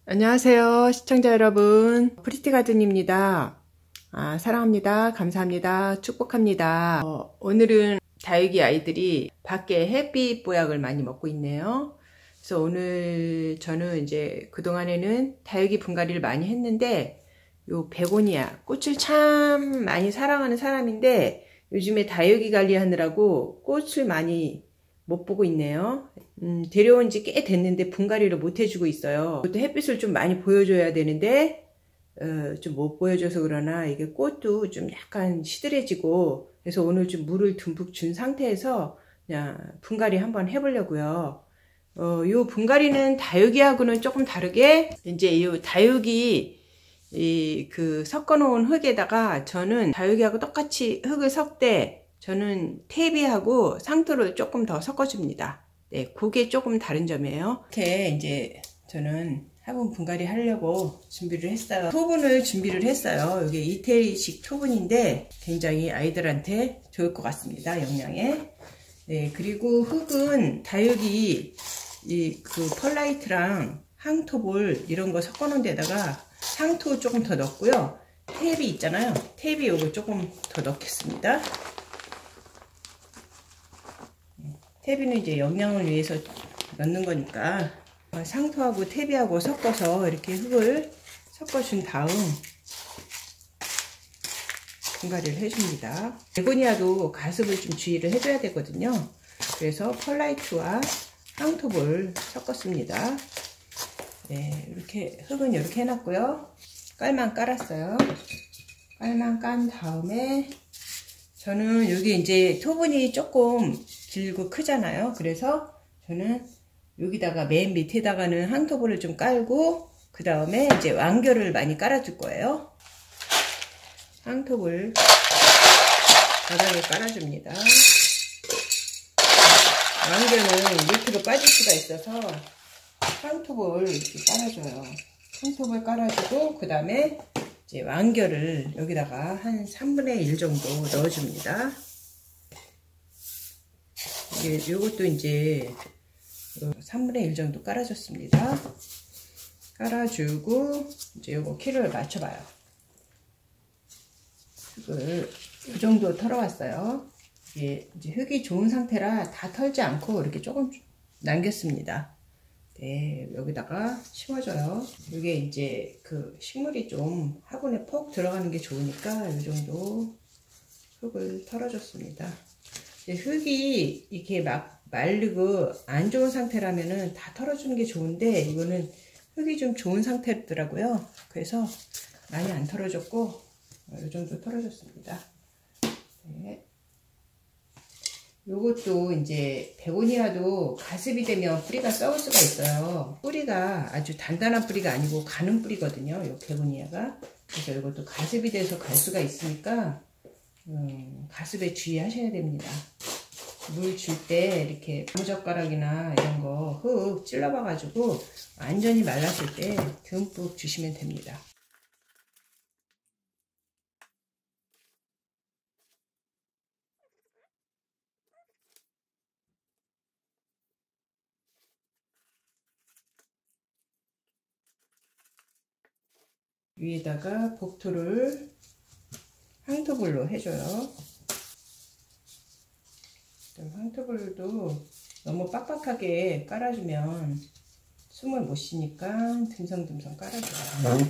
안녕하세요 시청자 여러분, 프리티가든입니다. 사랑합니다. 감사합니다. 축복합니다. 오늘은 다육이 아이들이 밖에 햇빛 보약을 많이 먹고 있네요. 그래서 오늘 저는 이제 그동안에는 다육이 분갈이를 많이 했는데, 요 베고니아 꽃을 참 많이 사랑하는 사람인데 요즘에 다육이 관리하느라고 꽃을 많이 못 보고 있네요. 데려온 지 꽤 됐는데 분갈이를 못 해주고 있어요. 또 햇빛을 좀 많이 보여줘야 되는데 좀 못 보여줘서 그러나 이게 꽃도 좀 약간 시들해지고, 그래서 오늘 좀 물을 듬뿍 준 상태에서 그냥 분갈이 한번 해보려고요. 요 분갈이는 다육이하고는 조금 다르게, 이제 요 다육이 섞어 놓은 흙에다가 저는 다육이하고 똑같이 흙을 섞되 저는 퇴비하고 상토를 조금 더 섞어줍니다. 네, 그게 조금 다른 점이에요. 이렇게 이제 저는 화분 분갈이 하려고 준비를 했어요. 토분을 준비를 했어요. 이게 이태리식 토분인데 굉장히 아이들한테 좋을 것 같습니다. 영양에. 네, 그리고 흙은 다육이 펄라이트랑 항토볼 이런 거 섞어 놓은 데다가 상토 조금 더 넣고요. 퇴비 있잖아요. 퇴비 요거 조금 더 넣겠습니다. 퇴비는 이제 영양을 위해서 넣는 거니까 상토하고 퇴비하고 섞어서 이렇게 흙을 섞어준 다음 분갈이를 해줍니다. 베고니아도 가습을 좀 주의를 해줘야 되거든요. 그래서 펄라이트와 항토볼 섞었습니다. 네, 이렇게 흙은 이렇게 해놨고요. 깔만 깔았어요. 깔만 깐 다음에 저는 여기 이제 토분이 조금 길고 크잖아요. 그래서 저는 여기다가 맨 밑에다가는 항토볼을 좀 깔고 그 다음에 이제 완결을 많이 깔아줄 거예요. 항토볼 바닥에 깔아줍니다. 완결은 밑으로 빠질 수가 있어서 항토볼 이렇게 깔아줘요. 항토볼 깔아주고 그 다음에 이제 완결을 여기다가 한 3분의 1 정도 넣어줍니다. 요것도 이제 3분의 1 정도 깔아줬습니다. 깔아주고 이제 요거 키를 맞춰봐요. 흙을 이 정도 털어왔어요. 이게 이제 흙이 좋은 상태라 다 털지 않고 이렇게 조금 남겼습니다. 네, 여기다가 심어줘요. 이게 이제 식물이 좀 화분에 폭 들어가는 게 좋으니까 이 정도 흙을 털어줬습니다. 흙이 이렇게 막 말르고 안 좋은 상태라면은 다 털어주는 게 좋은데, 이거는 흙이 좀 좋은 상태더라고요. 그래서 많이 안 털어줬고 이 정도 털어줬습니다. 네. 요것도 이제 베고니아도 가습이 되면 뿌리가 썩을 수가 있어요. 뿌리가 아주 단단한 뿌리가 아니고 가는 뿌리거든요, 요 베고니아가. 그래서 이것도 가습이 돼서 갈 수가 있으니까 가습에 주의하셔야 됩니다. 물 줄 때 이렇게 나무젓가락이나 이런 거 흙 찔러봐 가지고 완전히 말랐을 때 듬뿍 주시면 됩니다. 위에다가 복토를 항토볼로 해줘요. 항토볼도 너무 빡빡하게 깔아주면 숨을 못 쉬니까 듬성듬성 깔아줘요.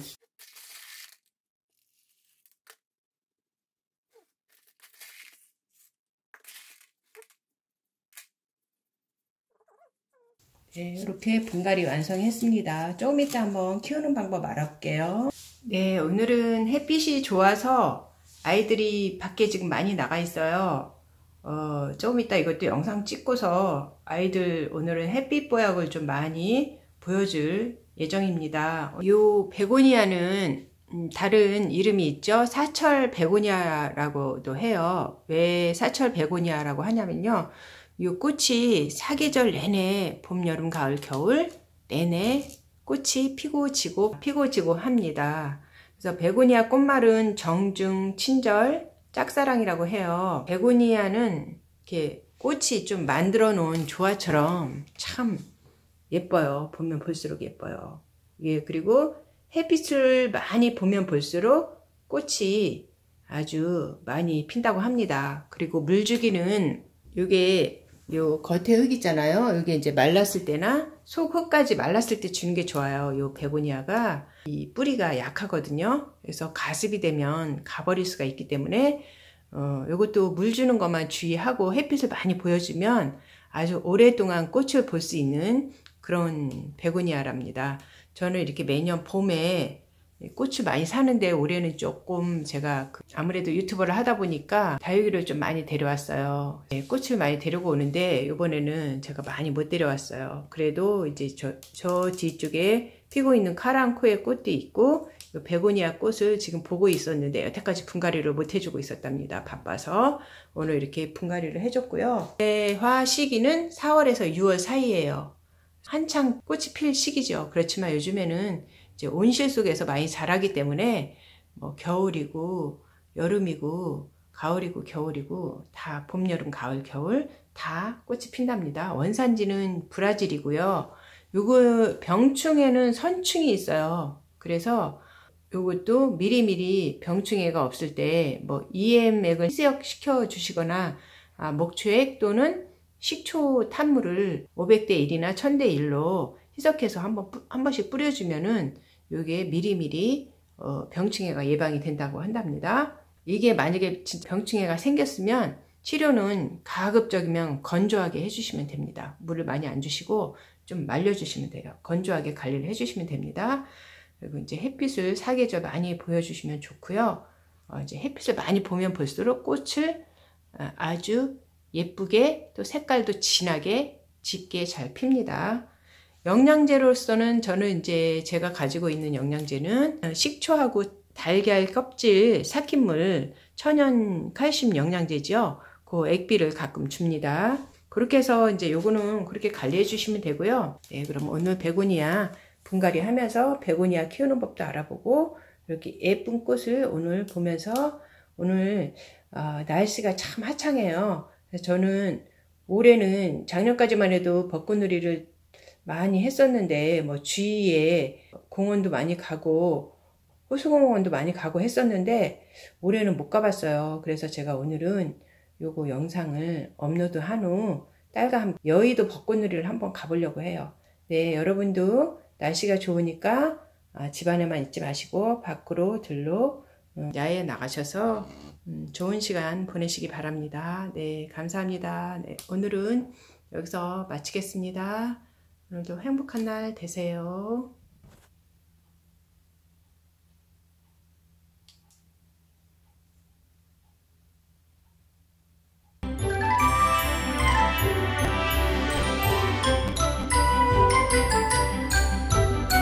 네, 이렇게 분갈이 완성했습니다. 조금 이따 한번 키우는 방법 알아볼게요. 네, 오늘은 햇빛이 좋아서 아이들이 밖에 지금 많이 나가 있어요. 조금 이따 이것도 영상 찍고서 아이들 오늘은 햇빛 보약을 좀 많이 보여줄 예정입니다. 요 베고니아는 다른 이름이 있죠. 사철 베고니아라고도 해요. 왜 사철 베고니아라고 하냐면요, 이 꽃이 사계절 내내 봄, 여름, 가을, 겨울 내내 꽃이 피고 지고 합니다. 그래서 베고니아 꽃말은 정중, 친절, 짝사랑이라고 해요. 베고니아는 이렇게 꽃이 좀 만들어 놓은 조화처럼 참 예뻐요. 보면 볼수록 예뻐요. 예, 그리고 햇빛을 많이 보면 볼수록 꽃이 아주 많이 핀다고 합니다. 그리고 물주기는 요게 요 겉에 흙 있잖아요. 요게 이제 말랐을 때나 속 흙까지 말랐을 때 주는 게 좋아요. 요 베고니아가 이 뿌리가 약하거든요. 그래서 가습이 되면 가버릴 수가 있기 때문에 요것도 물 주는 것만 주의하고 햇빛을 많이 보여주면 아주 오랫동안 꽃을 볼 수 있는 그런 베고니아랍니다. 저는 이렇게 매년 봄에 꽃을 많이 사는데 올해는 조금 제가 아무래도 유튜버를 하다 보니까 다육이를 좀 많이 데려왔어요. 꽃을 많이 데리고 오는데 이번에는 제가 많이 못 데려왔어요. 그래도 이제 저 뒤쪽에 피고 있는 카랑코의 꽃도 있고 베고니아 꽃을 지금 보고 있었는데 여태까지 분갈이를 못 해주고 있었답니다. 바빠서 오늘 이렇게 분갈이를 해줬고요. 개화 시기는 4월에서 6월 사이예요. 한창 꽃이 필 시기죠. 그렇지만 요즘에는 이제 온실 속에서 많이 자라기 때문에 뭐 겨울이고 여름이고 가을이고 겨울이고 다 봄, 여름, 가을, 겨울 다 꽃이 핀답니다. 원산지는 브라질이고요. 요거 병충해는 선충이 있어요. 그래서 요것도 미리미리 병충해가 없을 때 뭐 EM액을 희석시켜 주시거나 목초액 또는 식초 탄물을 500대 1이나 1000대 1로 희석해서 한 번씩 뿌려주면은 요게 미리미리 병충해가 예방이 된다고 한답니다. 이게 만약에 진짜 병충해가 생겼으면 치료는 가급적이면 건조하게 해주시면 됩니다. 물을 많이 안 주시고 좀 말려주시면 돼요. 건조하게 관리를 해주시면 됩니다. 그리고 이제 햇빛을 사계절 많이 보여주시면 좋고요. 이제 햇빛을 많이 보면 볼수록 꽃을 아주 예쁘게 또 색깔도 진하게 짙게 잘 핍니다. 영양제로서는 저는 이제 제가 가지고 있는 영양제는 식초하고 달걀 껍질 삭힌물 천연 칼슘 영양제죠. 그 액비를 가끔 줍니다. 그렇게 해서 이제 요거는 그렇게 관리해 주시면 되고요. 네, 그럼 오늘 베고니아 분갈이 하면서 베고니아 키우는 법도 알아보고 이렇게 예쁜 꽃을 오늘 보면서 오늘 날씨가 참 화창해요. 그래서 저는 올해는 작년까지만 해도 벚꽃놀이를 많이 했었는데 뭐 주위에 공원도 많이 가고 호수공원도 많이 가고 했었는데 올해는 못 가봤어요. 그래서 제가 오늘은 요거 영상을 업로드한 후 딸과 함께 여의도 벚꽃놀이를 한번 가보려고 해요. 네, 여러분도 날씨가 좋으니까 집안에만 있지 마시고 밖으로 들로 야외에 나가셔서 좋은 시간 보내시기 바랍니다. 네, 감사합니다. 네, 오늘은 여기서 마치겠습니다. 오늘도 행복한 날 되세요.